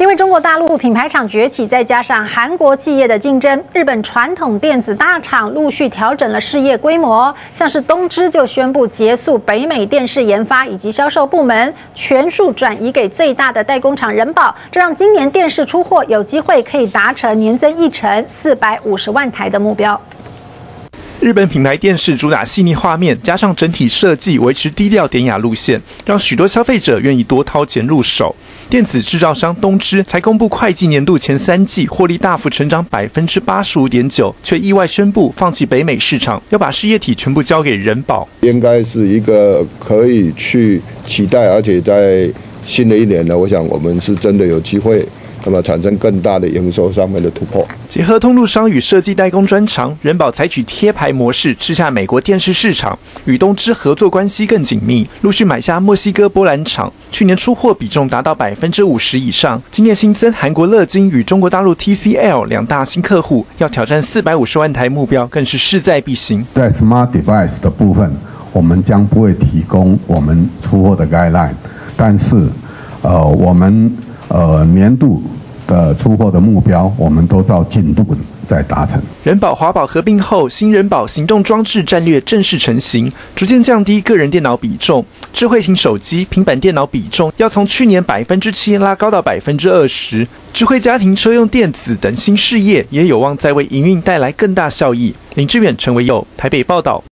因为中国大陆品牌厂崛起，再加上韩国企业的竞争，日本传统电子大厂陆续调整了事业规模，像是东芝就宣布结束北美电视研发以及销售部门，全数转移给最大的代工厂仁宝，这让今年电视出货有机会可以达成年增1成450万台的目标。 日本品牌电视主打细腻画面，加上整体设计维持低调典雅路线，让许多消费者愿意多掏钱入手。电子制造商东芝才公布会计年度前3季获利大幅成长85.9%，却意外宣布放弃北美市场，要把事业体全部交给仁宝。 应该是一个可以去期待，而且在新的一年呢，我想我们是真的有机会。 那么产生更大的营收上面的突破。 结合通路商与设计代工专长，仁宝采取贴牌模式吃下美国电视市场，与东芝合作关系更紧密，陆续买下墨西哥波兰厂，去年出货比重达到50%以上。今年新增韩国乐金与中国大陆 TCL 2大新客户，要挑战450万台目标，更是势在必行。 在 Smart Device 的部分，我们将不会提供我们出货的 guideline， 但是我们年度 的出货的目标，我们都照进度在达成。 仁宝、华宝合并后，新仁宝行动装置战略正式成型，逐渐降低个人电脑比重，智慧型手机、平板电脑比重要从去年7%拉高到20%。智慧家庭车用电子等新事业也有望再为营运带来更大效益。林志远、陈维佑台北报道。